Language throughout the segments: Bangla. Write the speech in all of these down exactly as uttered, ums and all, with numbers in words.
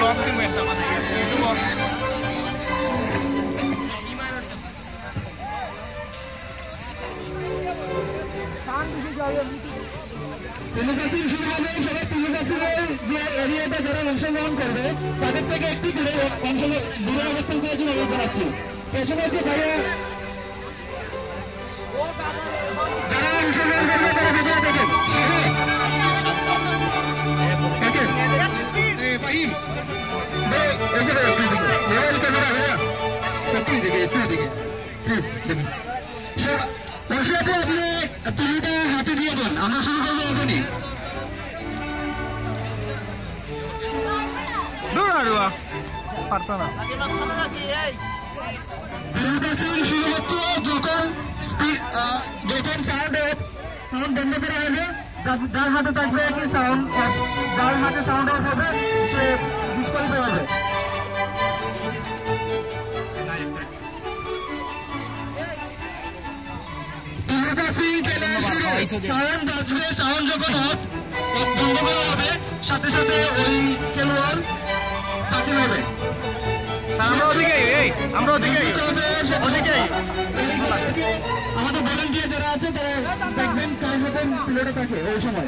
ব্লগ দিব একটা মানে ব্লগ ডেমোক্রেসি শুরু হলে সবাই ডেমোক্রেসির যে এরিয়াটা যারা অংশগ্রহণ করবে তাদের থেকে একটু দূরে অংশ দূরে অবস্থান করার জন্য অনুরোধ জানাচ্ছি। পেছনে হচ্ছে ভাইয়া যারা অংশগ্রহণ করবে তারা ভেতরে দেখেন। ফাহিম মোবাইল ক্যামেরা ভাইয়া একটু দিকে একটু দিকে প্লিজ দেখুন। রশিয়াতে আপনি তুলিটা হাতে দিয়ে দেন, আমরা শুরু করবো এখনই। দূর আরুয়া পারতো না। শুরু হচ্ছে যখন যখন সাউন্ড সাউন্ড বন্ধ করা হবে, যার হাতে থাকবে কি সাউন্ড অফ, যার হাতে সাউন্ড অফ হবে সে ডিসকোয়ালিফাই হবে। সাউন্ড বাজবে, সাউন্ড যখন অফ বন্ধ করা হবে সাথে সাথে ওই খেলোয়াড় বাতিল হবে। আমাদের ভলান্টিয়ার যারা আছে তারা দেখবেন কার হাতে প্লেটে থাকে ওই সময়।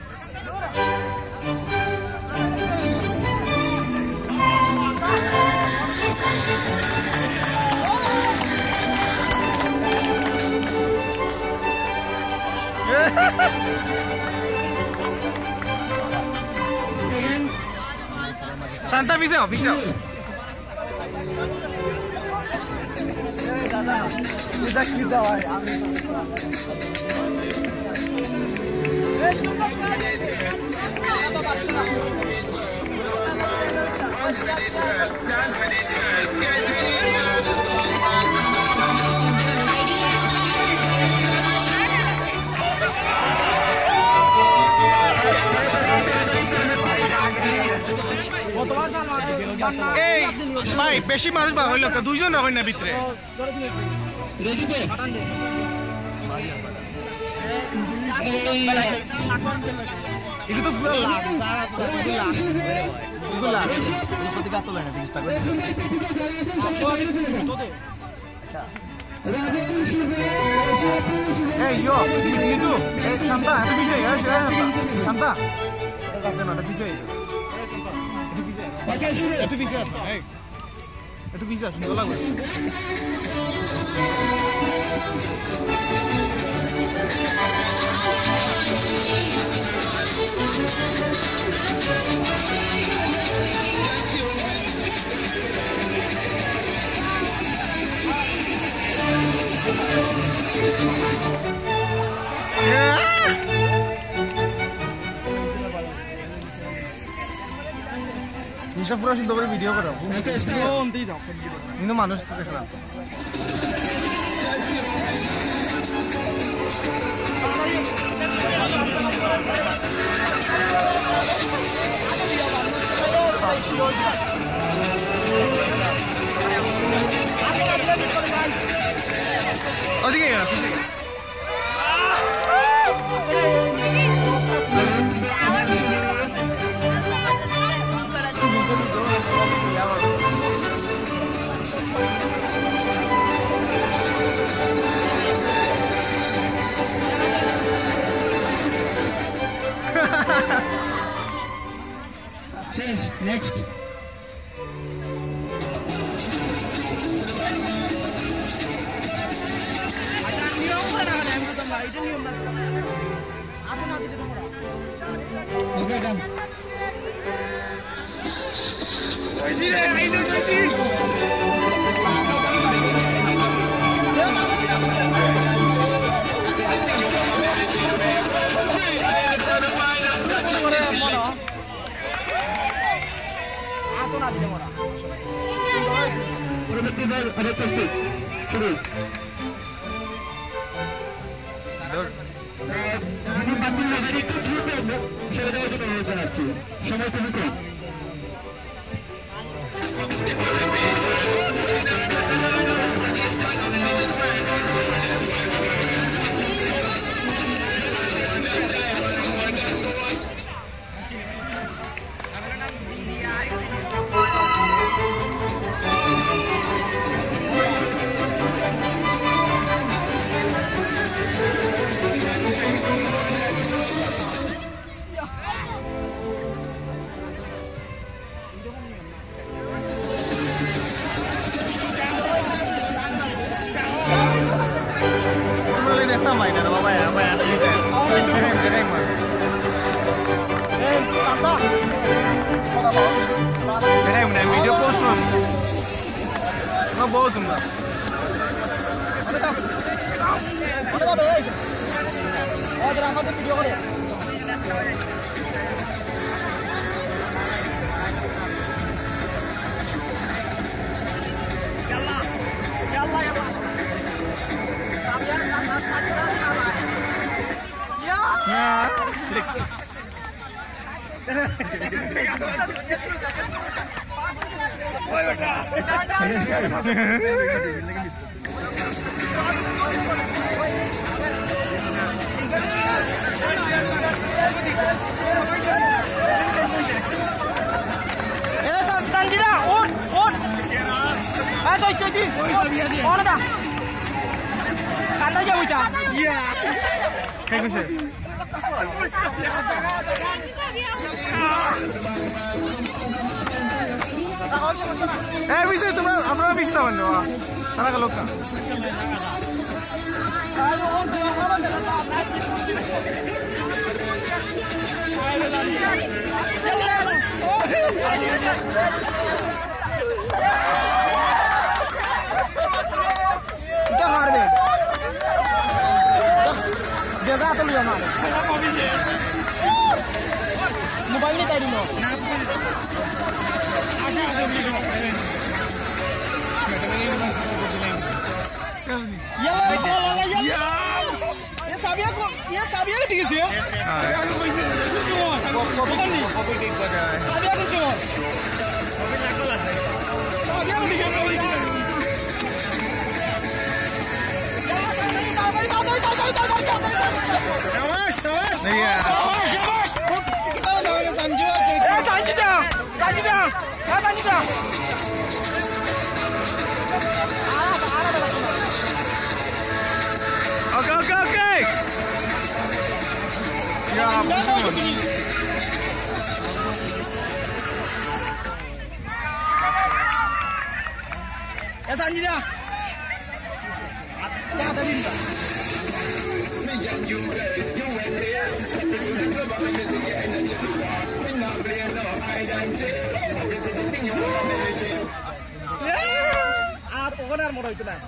Santa Viseo, Viseo. দাদা এটা কি দাও আমি এই ভাই বেশি মানুষ বা হইল দুইজন হয় না ভিতরে itu tuh gue lah, salah tuh gue lah, gue lah, lu ketika tuh lah nanti Instagram. Eh yo, itu, eh Santa, itu bisa ya, siapa? Santa, ada bisa itu. Itu bisa, eh, itu bisa, sudah lah gue. Bisa pura sih double video kan? Oh, nanti dong. Ini manus tuh kan? Oh, tiga ya, tiga. Next. Okay, done. যিনি বাতিল হবেন একটু দ্রুত সেরে দেওয়ার জন্য অনুরোধ জানাচ্ছি, সময় খুবই কম। main ada apa ya? Apa ya? Oh itu. Keren mah. Eh, tata. Keren mana video post lah. Nggak bawa tuh nggak? Ada tak? Ada tak baik? Oh terangkat tuh video kali ya? Yalla, yalla, yalla. Sabian sama saja sama. Ya. Ya. Oi beta. Eh Sanjira, on, on. Ah, soy Choji. On ada. Kata aja bocah. Iya. Kayak gitu. Eh, bisa itu bang, apa bisa tahu nih? Karena kalau kan. Kita harus. Jaga atau lihat mana? Mobile ni tadi no. Ya, ya, ya. Ya sabia ko, ya sabia ke tinggi sih ya? Bukan ni. Sabia ke tu. Sabia ke tinggi. Iya. Kita udah Sanju aja. Eh, Sanju dah. Sanju dah. Ya Sanju dah. Oke, oke, oke. Ya, betul. Ya Sanju dah. Ya tadi. Apa konar mau itu nah?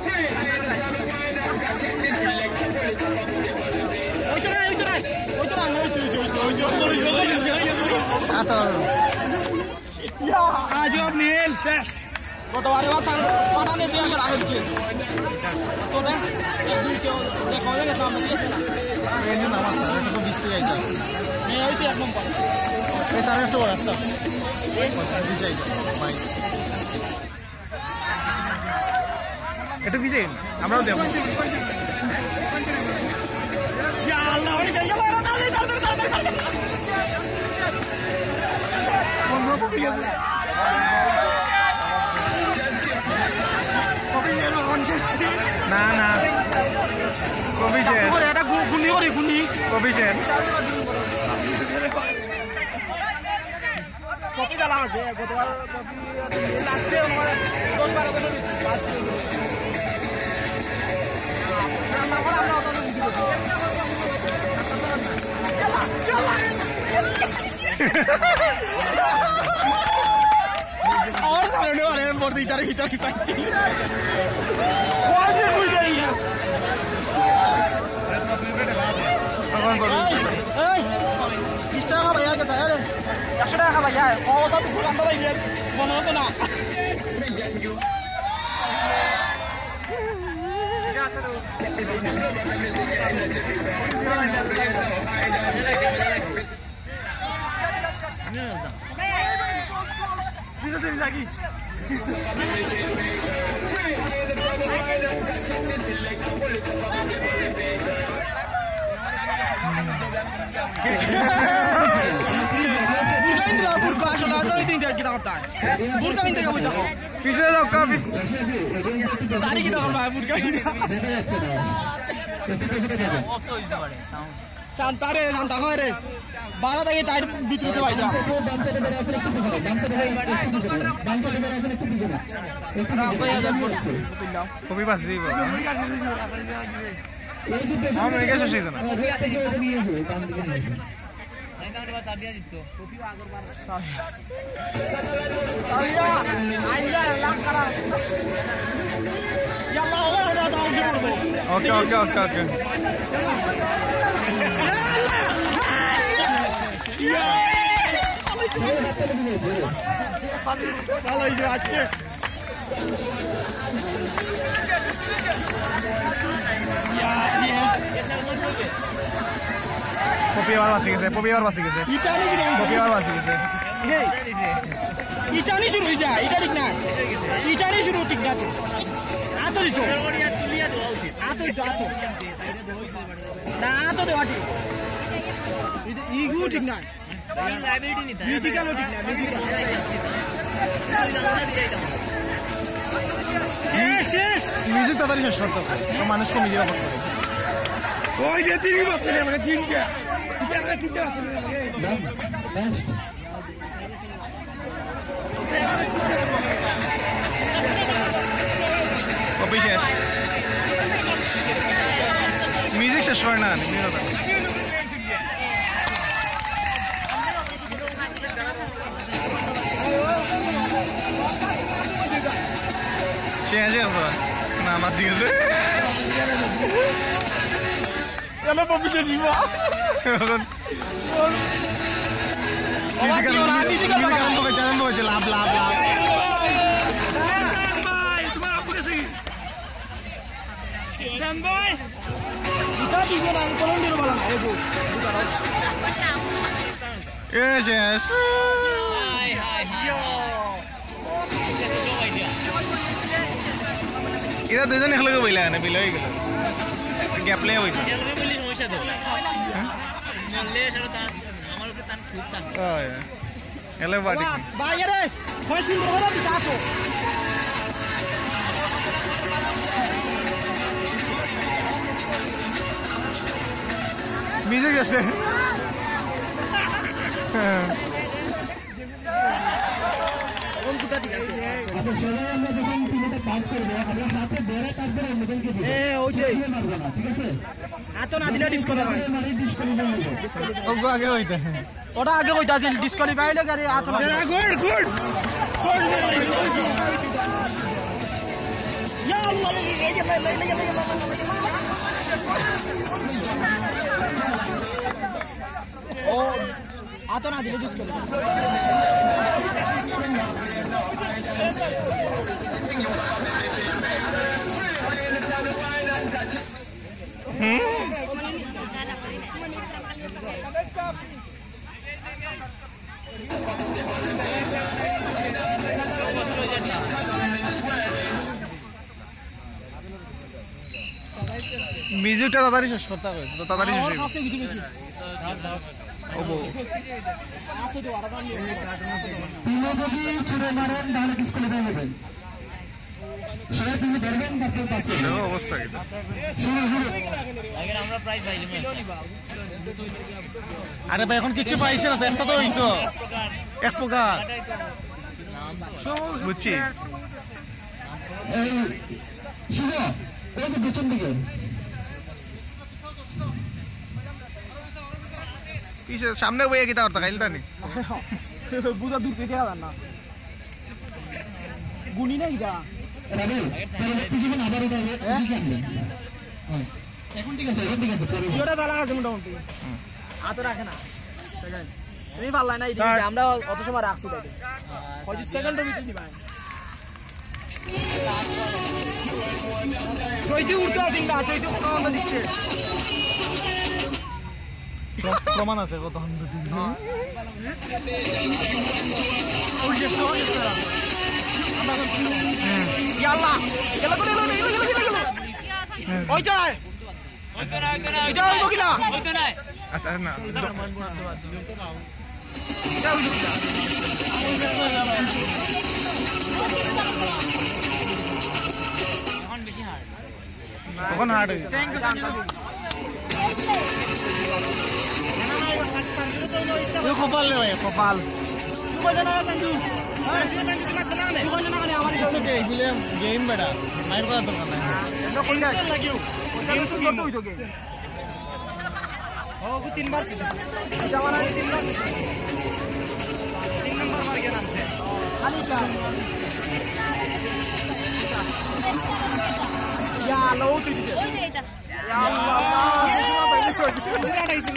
Oh itu nah, itu nah, oh itu nah, itu itu itu itu atau ya ajab Nil শেষ গতবারে ওয়াসান পাঠানে দিয়ে গেল আগে কি তো না এক দুই চো দেখো লাগে তো আমরা দিতে না এই না আমার সাথে তো বিশ টাকা যাই এই হইছে এক নম্বর এই তার একটা রাস্তা এই কথা দিছাই ভাই এটা বিজে আমরাও দেব ইয়া আল্লাহ ওই যাই যাও তাড়াতাড়ি তাড়াতাড়ি তাড়াতাড়ি কোন কপি আছে কপি এলো অনছে না না কপি যে ওরে এটা গুনি করে গুনি কপি যে কপি জ্বালা আছে গতবার কপি লাস্টে আমার দশ বারো দিন পাস করে আমরা আমরা আমরা অত বেশি করব চলা চলা और सामने वाले में बहुत इधर इधर पाती कौन से भूल गई है कौन बोल ए किसका का भैया कहता है अरे किसका का भैया है ओ तो भूल अंदर ही है बनो तो ना Dito din lagi. Indra burka shola to idin dia kita kaptan. Burka inte ka buta ko. Pise daw ka pis. Tari kita ka ba burka inte. Dekha jacche na. Eto seটা দেবে। Off to দিতে পারে। শান্তারে শান্তা কই রে। বাড়া থেকে টাইট ভিতরে বাইজা। ডান সাইডে ধরে আছে একটু পিছনে। ডান সাইডে একটু পিছনে। ডান সাইডে ধরে আছে একটু পিছনে। একটু পিছনে। কবি পাস দিব। এই যে পেছনে আমরা এগেছে সেজন নিয়ে এসো কাম দিকে নিয়ে এসো ওকে ওকে ওকে ওকে ভালো হয়েছে আজকে পপি আবার বাসি গেছে পপি আবার বাসি গেছে পপি আবার বাসি গেছে ইটানি শুরু হয়ে যায় এটা ঠিক না ইটানি শুরু ঠিক না আতো দিত আতো দিত আতো না আতো দেওয়া ঠিক ইগু ঠিক না মিথিকাল ঠিক না মিথিকাল শেষ মিউজিক তাড়াতাড়ি শেষ করতে হবে মানুষকে নিজেরা করতে হবে ওই যে তিনই বাপরে মানে তিনটা এটা আমরা তিনটা আছে কপি শেষ মিউজিক শেষ করে না শেষ না আমার ঠিক আছে Ela vai pedir de volta. Music kan, music kan mau jalan mau jalan lap lap lap. Boy, tu apa kasih? Dan boy, kita juga orang kolon di rumah lah, ibu. Yes yes. Hai hai hai. Kita tu jan ekla ke bila na bila ekla. Gap le hoy. Hello, buddy. Bye, re. Hoy sin rola di tapo. Music আসবে। কোন কুটা ঠিক আছে? আচ্ছা সবাই আমরা যখন তিনটা পাস করব আমরা হাতে ধরে তারপর অন্যজনকে দিব। এ ওইটাই মারবো না, ঠিক আছে? আতো না দিলে ডিসকোয়ালিফাই মানে ডিসকোয়ালিফাই হবে। ওগো আগে হইতাছে। ওটা আগে হইতাছে ডিসকোয়ালিফাই হলে গাড়ি আতো না। Good good. ইয়া আল্লাহ এই যে লাই লাই লাই লাই ও আতো না দিলে ডিসকোয়ালিফাই হুম মিউজিকটা তাড়াতাড়ি শেষ করতে হবে তো তাড়াতাড়ি শেষ হবে ওবো আতো তো আরাম নিয়ে তিনও যদি ছুড়ে মারেন তাহলে ডিসকোয়ালিফাই হবেন। সবাই তুমি ধরবেন তারপর পাস করবেন। অবস্থা কি শুরু শুরু আগে আমরা প্রাইজ পাইলাম আরে ভাই এখন কিছু পাইছে না একটা তো হইতো এক প্রকার বুঝছি এই শুভ এই যে পেছন দিকে কিসে সামনে বইয়ে কি তার তাকাইল তানি বুঝা দূর থেকে দেখা না গুনি না কিটা রাবেল পরবর্তী জীবন আবার এটা হবে এদিকে আনবেন। হ্যাঁ এখন ঠিক আছে এখন ঠিক আছে পরে ভিডিওটা চালা আছে মোটামুটি আতো রাখে না সেকেন্ড তুমি পারলাই না এদিকে আমরা অত সময় রাখছি তাইতে পঁচিশ সেকেন্ডের ভিতরে দিবাই চৈতি উঠতে আসিন না চৈতি প্রমাণ দিচ্ছে প্রমাণ আছে কত ইয়াল্লা গেল করে গেল গেল গেল গেল ওইটা নাই ওইটা নাই ওইটা নাই এটা হইব কিনা ওইটা নাই আচ্ছা না এটা হইব কিনা এখন বেশি হার্ড তখন হার্ড হইছে থ্যাংক ইউ তুই কপাল রে ভাই কপাল তুই কই জানা সঞ্জু হ্যাঁ তুই সঞ্জু তোমার জানা নেই তুই কই জানা মানে আমার ইটস ওকে এগুলো गेम बेटा मार करा दरकार নাই এটা কইলা লাগিও ওটা সুন্দর তো হইতো গেম ও গো তিনবার ছিল এটা মানে তিনবার তিন নাম্বার মার গেল নামছে খালি চা ইয়া লো তুই ওই যে এটা ইয়া আল্লাহ এটা বাইরে সর কিছু এটা আইছিল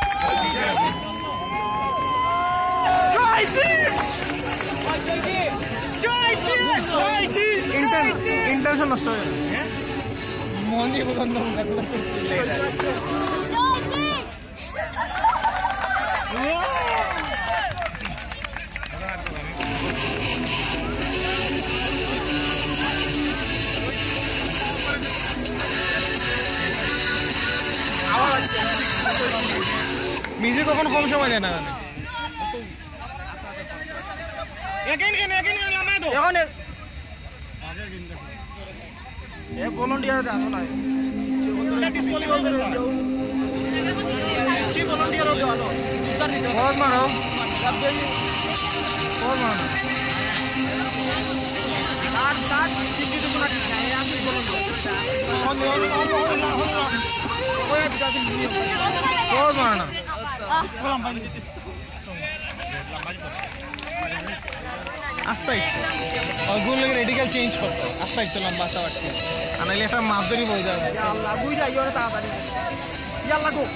জয় দিন জয় দিন জয় দিন জয় দিন ইন্টার ইন্টারনেশনাল নষ্ট হয়ে হ্যাঁ মনি বন্ধ করতে করতে জয় দিন মিউজিক কখন কম সময় দেয় না এগেন এগেন এগেন লামাই দাও এখন আগে গিন এ ভলান্টিয়ার দাও না এটা ডিসপোজেবল করে দাও জি ভলান্টিয়ার দাও আলো উত্তর দিতে বহুত মারো সব দেই বহুত মারো কাট কাট কিছু তো কোনা নাই আমি volunteer on on on on on ওই বিটা দিন বহুত মারনা বললাম ভাই আস্তে অগুন লাগে রেডিক্যাল চেঞ্জ করতে আস্তে একটু লম্বা আস্তে বাড়ছে আনাইলে একটা মাপ ধরি বই যাবে ইয়া আল্লাহ বুই যাই ওরে তাড়াতাড়ি ইয়া আল্লাহ গো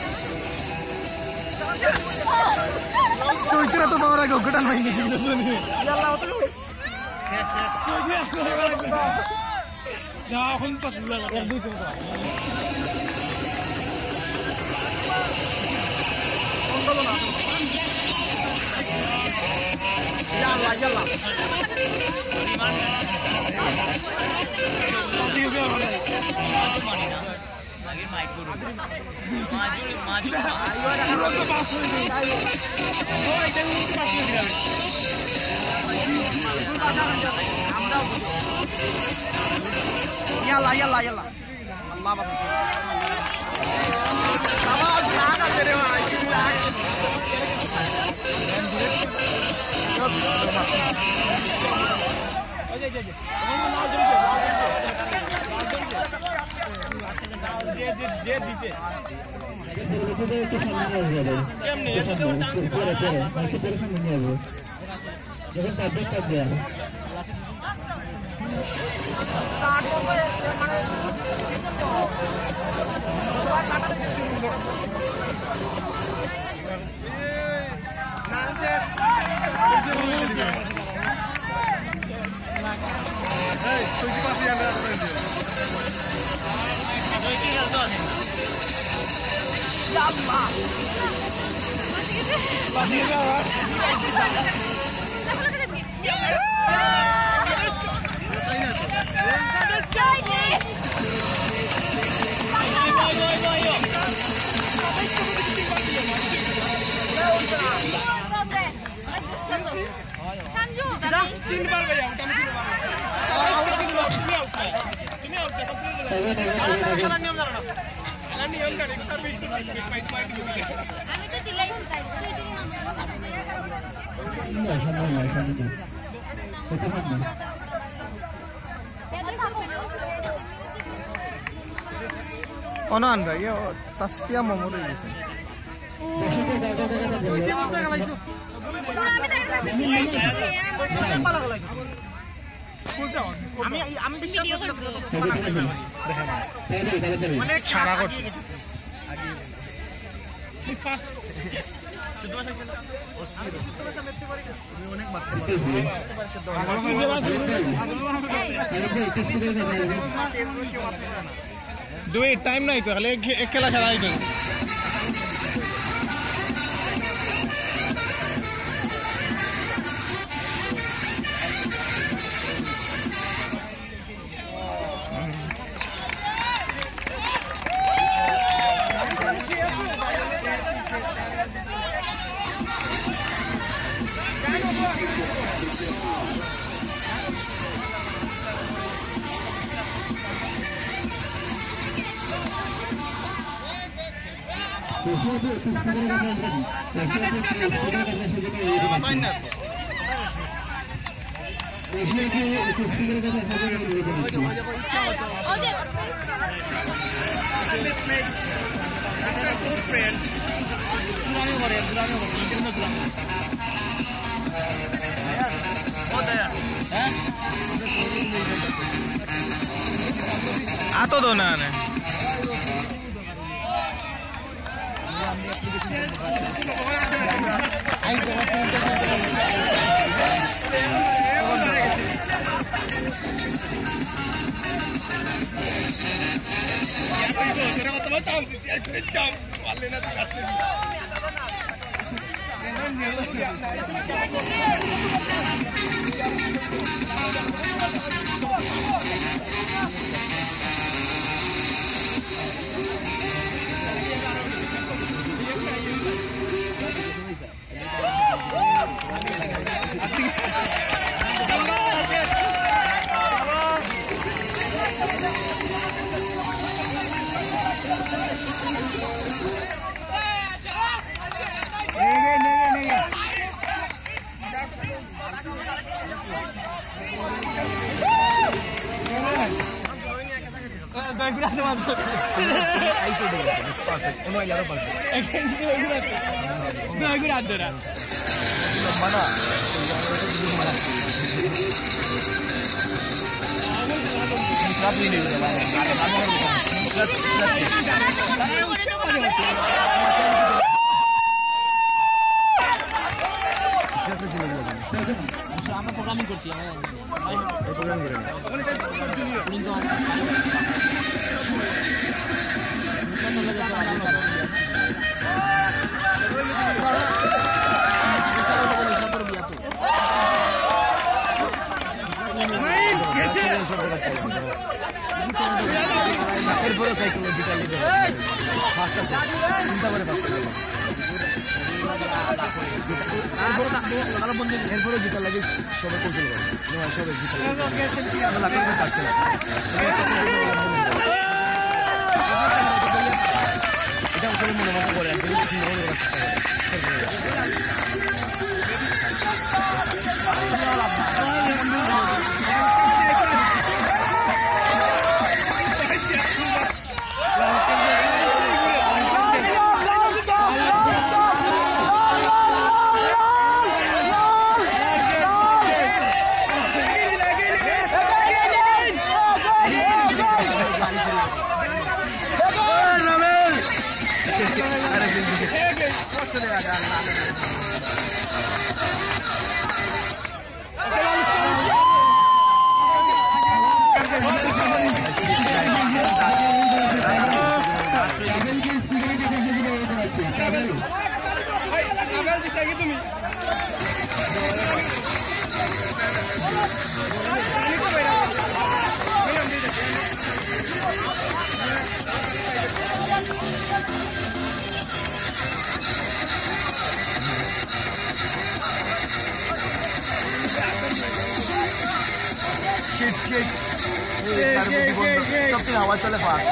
চৈত্রা তো তোমার আগে গটান হয়ে গেছিল শুনি ইয়া আল্লাহ তো শেষ শেষ চৈত্রা যা এখন পাতলা লাগে দুই তিন না Yalla yalla. Lagi mic guru. Maju maju. Ayo ada guru to pass hoye ayo. Oh eta guru to pass hoye dilabe. Amra yalla yalla yalla. Allah bato. Awaaz lag ase re bhai. Oye, oye, oye. Vamos mal dönse, mal dönse. Mal dönse. Je je dice. এটা একটু সামনে নিয়ে আসবে কেমনে একটু চান্স পরে পরে একটু পরে সামনে নিয়ে আসবে যখন টার্গেট টার্গেট দেয়া স্টার্ট হবে মানে নাসেস এই তুই কি পাশে যাবে তুই কি খেলতো আছে আল্লাহ পাশে যাওয়া तीन बार भैया उठा तीन बार इसका तीन बार तुम्हें आउट है तुम्हें आउट है कंप्लीट चला नियम जाना चला नियम का एक बीच से बाइक बाइक निकले আমি তো দিলাই দিতাই তুই দিলি না না সামনে না সামনে না এটা সামনে এটা থাকো অনন ভাই ইয়ে তাসপিয়া মোমো রয়ে গেছে দশটা জায়গা জায়গা তুই যে বলতে গেলাইছো আমি আমি ভিডিও করব মানে সারা করছি ঠিক ফাস্ট চোদ্দ মাস আছে অস্থির তুমি অনেক মারতে পারো ডু ইট টাইম নাই তো খালি এক খেলা ছাড়াই তো এশিয়াকে একটু স্পিকারের কাছে আপনাদের অনুরোধ জানাচ্ছি। আতো দো না আমরা প্রোগ্রামিং করছি এরপরে সাইকোলজিক্যাল ফার্স্ট আছে চিন্তা করে এরপরে গীতা লাগে সবাই কৌশল করে সবাই গীতা এটা আসলে মনে মতো করে आवाज चले फास्ट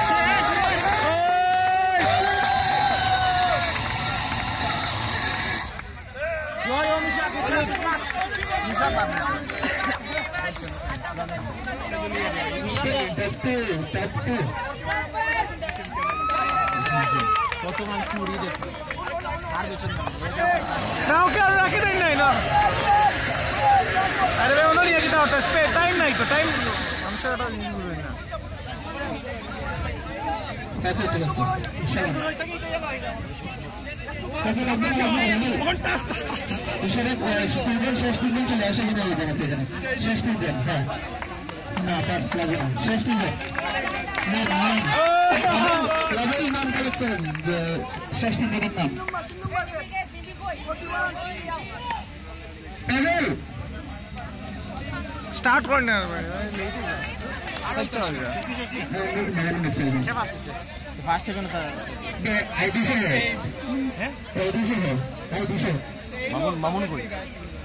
কত মানুষ মুড়িয়ে গেছে আর বেচন না ওকে আর রাখে দেন নাই না আরে ভাই ওনো নিয়ে যেতে হতো স্পে টাইম নাই তো টাইম আমি সেটা নিয়ে নেব না কত ঠিক আছে ইনশাআল্লাহ কত লাগবে ইনশাআল্লাহ স্টুডেন্ট শেষ দিন চলে আসে কিনা এই জায়গাতে এখানে শেষ দিন দেন হ্যাঁ না তার লাগে না শেষ দিন দেন না না লাগে নাম কালেক্ট করেন যে শেষ দিন দিন নাম পাগল स्टार्ट करना है भाई लेट ही सब तो हो गया क्या फास्ट है फास्ट सेकंड का आईडी से है हैं आईडी से है आईडी से मामून मामून कोई